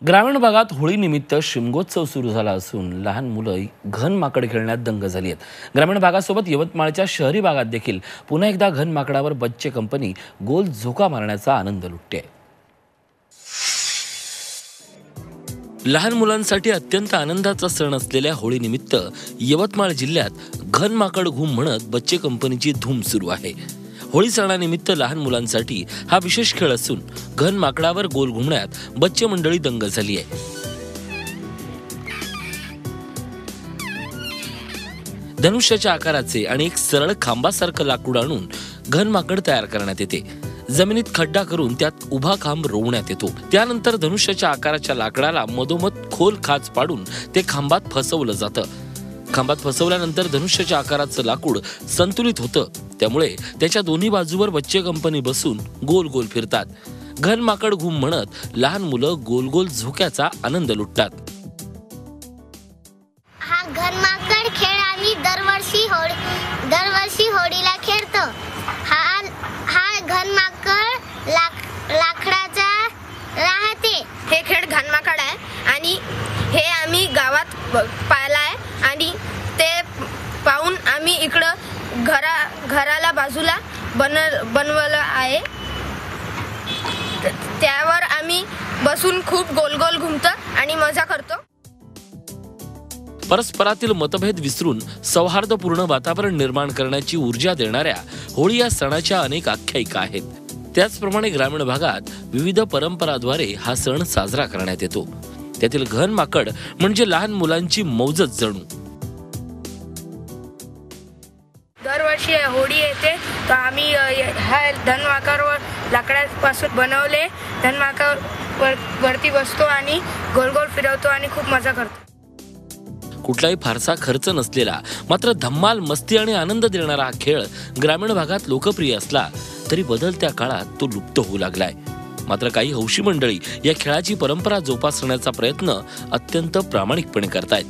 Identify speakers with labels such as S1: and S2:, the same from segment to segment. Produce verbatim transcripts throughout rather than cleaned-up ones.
S1: ग्रामीण भागात होळीनिमित्त शिमगोत्सव सुरू झाला असून लहान मुलं घन माकड खेळण्यात दंग झाली आहेत। ग्रामीण भागासोबत यवतमाळच्या शहरी भागात देखील पुन्हा एकदा घन माकडावर बच्चे कंपनी गोल झोका मारण्याचा आनंद लुटते। लहान मुलांसाठी अत्यंत आनंदाचा सण असलेल्या होळीनिमित्त यवतमाळ जिल्ह्यात घन माकड घुम म्हणत बच्चे कंपनीची धूम सुरू आहे। होळी सणानिमित्त लहान मुलांसाठी हा विशेष खेळ असून घन माकडावर गोल घुमण्यात बच्चे मंडळी दंग झाली आहे। धनुष्याच्या आकाराचे आणि एक सरळ खांबासारखं लाकूड आणून घन माकड तयार करण्यात येते। जमिनीत खड्डा करून त्यात उभा खांब रोवण्यात येतो। त्यानंतर धनुष्याच्या आकाराच्या लाकडाला मधोमध खोल खाच पाडून ते खांबात फसवलं जातं। खांबात फसवल्यानंतर धनुष्याच्या आकाराचं लाकूड संतुलित होतं, त्यामुळे त्याच्या दोन्ही बाजूवर बच्चे कंपनी बसून गोल गोल फिरतात। घन माकड घुम म्हणत लहान मुलं गोल गोल झोक्याचा आनंद लुटतात।
S2: हा घन माकड खेळ आम्ही दरवर्षी होळी दरवर्षी होळीला खेळतो। हा हा घन माकड लाक लाकडाचा राहते।
S3: हे खेळ घन माकड आहे आणि हे आम्ही गावात पाहिलाय आणि ते पाहून आम्ही इकडं घरा घराला बाजूला बन बनवलं आहे। त्यावर आम्ही बसून खूप गोल गोल घुमतो आणि मजा करतो।
S1: परस्परातील मतभेद विसरून सौहार्दपूर्ण वातावरण निर्माण करण्याची ऊर्जा देणाऱ्या होळी या सणाच्या अनेक आख्यायिका आहेत। त्याचप्रमाणे ग्रामीण भागात विविध परंपराद्वारे हा सण साजरा करण्यात येतो। त्यातील घन माकड म्हणजे लहान मुलांची मौजच जणू।
S3: दरवर्षी होळी येते तर आम्ही हा धनमाकडवर लाकडापासून बनवले धनमाकड वरती बसतो आणि गोल गोल फिरवतो आणि खूप मजा करतो।
S1: कुठलाही फारसा खर्च नसलेला मात्र धम्माल मस्ती आणि आनंद देणारा हा खेळ ग्रामीण भागात लोकप्रिय असला तरी बदलत्या काळात तो लुप्त होऊ लागलाय। मात्र काही हौशी मंडळी या खेळाची परंपरा जोपासण्याचा प्रयत्न अत्यंत प्रामाणिकपणे करतायत।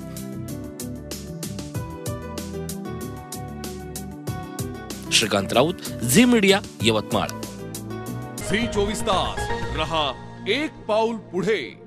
S1: श्रीकांत राऊत, झी मीडिया, यवतमाळ।
S4: झी चोवीस तास रहा एक पाऊल पुढे।